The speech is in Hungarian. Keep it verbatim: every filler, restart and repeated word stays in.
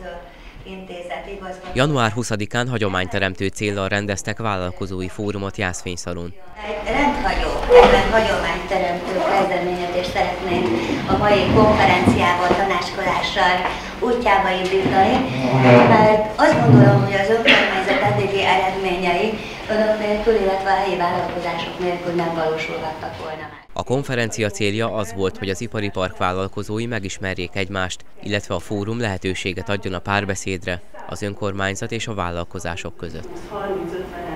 Intézet igazgató. január huszadikán hagyományteremtő céllal rendeztek vállalkozói fórumot Jászfényszalon. Egy rendhagyó, egy hagyományteremtő kezdeményezést szeretnénk a mai konferenciával, tanácskozással útjába indítani, mert azt gondolom, hogy az önkormányzat eddigi eredményei önök nélkül, illetve a helyi vállalkozások nélkül nem valósulhattak volna meg. A konferencia célja az volt, hogy az ipari park vállalkozói megismerjék egymást, illetve a fórum lehetőséget adjon a párbeszédre az önkormányzat és a vállalkozások között.